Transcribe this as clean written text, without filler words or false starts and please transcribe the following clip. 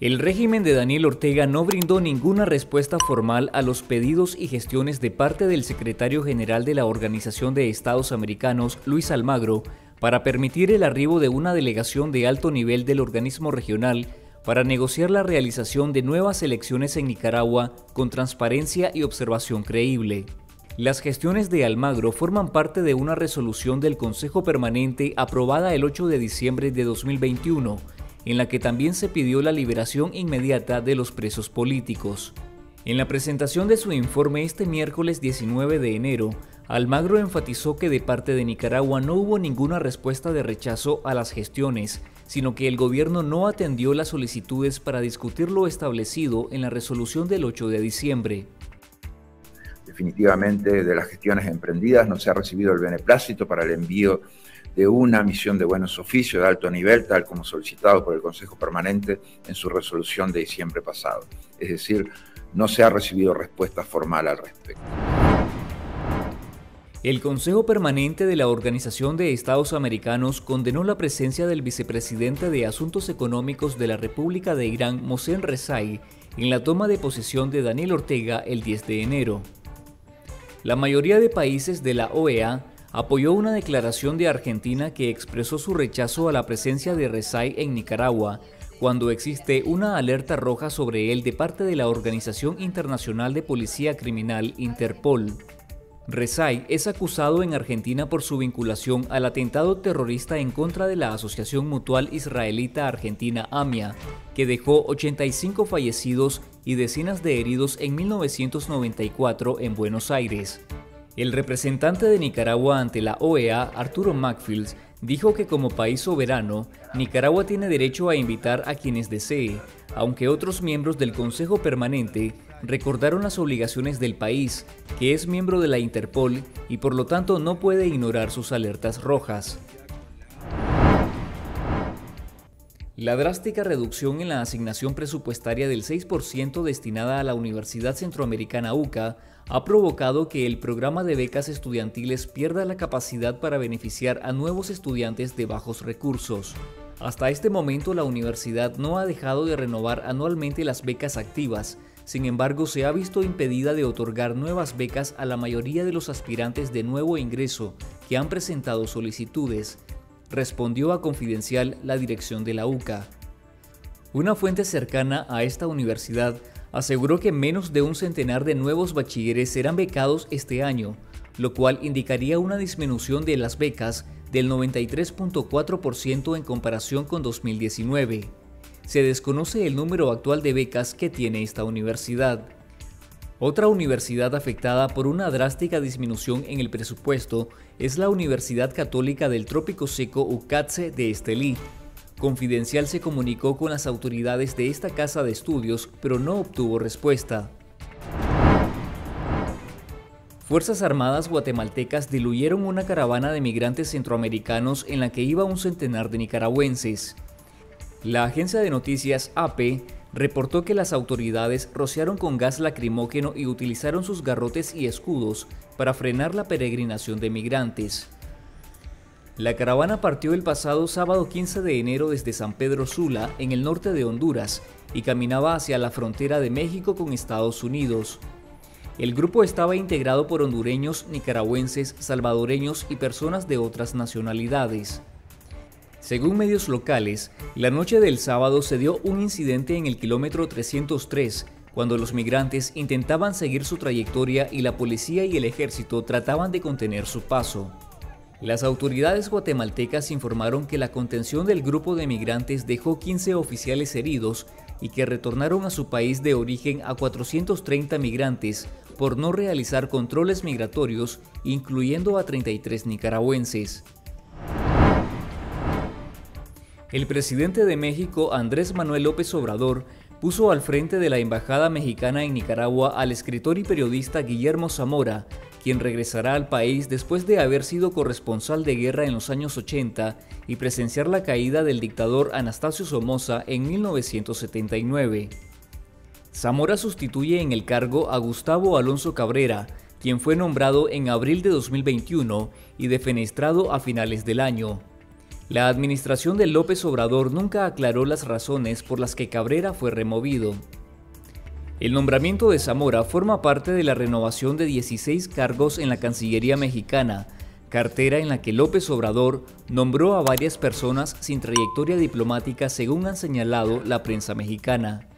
El régimen de Daniel Ortega no brindó ninguna respuesta formal a los pedidos y gestiones de parte del secretario general de la Organización de Estados Americanos, Luis Almagro, para permitir el arribo de una delegación de alto nivel del organismo regional para negociar la realización de nuevas elecciones en Nicaragua con transparencia y observación creíble. Las gestiones de Almagro forman parte de una resolución del Consejo Permanente aprobada el 8 de diciembre de 2021, en la que también se pidió la liberación inmediata de los presos políticos. En la presentación de su informe este miércoles 19 de enero, Almagro enfatizó que de parte de Nicaragua no hubo ninguna respuesta de rechazo a las gestiones, sino que el gobierno no atendió las solicitudes para discutir lo establecido en la resolución del 8 de diciembre. Definitivamente, de las gestiones emprendidas no se ha recibido el beneplácito para el envío de una misión de buenos oficios de alto nivel, tal como solicitado por el Consejo Permanente en su resolución de diciembre pasado. Es decir, no se ha recibido respuesta formal al respecto. El Consejo Permanente de la Organización de Estados Americanos condenó la presencia del vicepresidente de Asuntos Económicos de la República de Irán, Mohsen Rezai, en la toma de posesión de Daniel Ortega el 10 de enero. La mayoría de países de la OEA apoyó una declaración de Argentina que expresó su rechazo a la presencia de Rezai en Nicaragua, cuando existe una alerta roja sobre él de parte de la Organización Internacional de Policía Criminal, Interpol. Rezai es acusado en Argentina por su vinculación al atentado terrorista en contra de la Asociación Mutual Israelita Argentina AMIA, que dejó 85 fallecidos y decenas de heridos en 1994 en Buenos Aires. El representante de Nicaragua ante la OEA, Arturo Macfields, dijo que como país soberano, Nicaragua tiene derecho a invitar a quienes desee, aunque otros miembros del Consejo Permanente recordaron las obligaciones del país, que es miembro de la Interpol y por lo tanto no puede ignorar sus alertas rojas. La drástica reducción en la asignación presupuestaria del 6% destinada a la Universidad Centroamericana UCA ha provocado que el programa de becas estudiantiles pierda la capacidad para beneficiar a nuevos estudiantes de bajos recursos. Hasta este momento la universidad no ha dejado de renovar anualmente las becas activas, sin embargo se ha visto impedida de otorgar nuevas becas a la mayoría de los aspirantes de nuevo ingreso que han presentado solicitudes, respondió a Confidencial la dirección de la UCA. Una fuente cercana a esta universidad aseguró que menos de un centenar de nuevos bachilleres serán becados este año, lo cual indicaría una disminución de las becas del 93.4% en comparación con 2019. Se desconoce el número actual de becas que tiene esta universidad. Otra universidad afectada por una drástica disminución en el presupuesto es la Universidad Católica del Trópico Seco UCATSE de Estelí. Confidencial se comunicó con las autoridades de esta casa de estudios, pero no obtuvo respuesta. Fuerzas Armadas guatemaltecas diluyeron una caravana de migrantes centroamericanos en la que iba un centenar de nicaragüenses. La agencia de noticias AP reportó que las autoridades rociaron con gas lacrimógeno y utilizaron sus garrotes y escudos para frenar la peregrinación de migrantes. La caravana partió el pasado sábado 15 de enero desde San Pedro Sula, en el norte de Honduras, y caminaba hacia la frontera de México con Estados Unidos. El grupo estaba integrado por hondureños, nicaragüenses, salvadoreños y personas de otras nacionalidades. Según medios locales, la noche del sábado se dio un incidente en el kilómetro 303, cuando los migrantes intentaban seguir su trayectoria y la policía y el ejército trataban de contener su paso. Las autoridades guatemaltecas informaron que la contención del grupo de migrantes dejó 15 oficiales heridos y que retornaron a su país de origen a 430 migrantes por no realizar controles migratorios, incluyendo a 33 nicaragüenses. El presidente de México, Andrés Manuel López Obrador, puso al frente de la embajada mexicana en Nicaragua al escritor y periodista Guillermo Zamora, quien regresará al país después de haber sido corresponsal de guerra en los años 80 y presenciar la caída del dictador Anastasio Somoza en 1979. Zamora sustituye en el cargo a Gustavo Alonso Cabrera, quien fue nombrado en abril de 2021 y defenestrado a finales del año. La administración de López Obrador nunca aclaró las razones por las que Cabrera fue removido. El nombramiento de Zamora forma parte de la renovación de 16 cargos en la Cancillería mexicana, cartera en la que López Obrador nombró a varias personas sin trayectoria diplomática, según han señalado la prensa mexicana.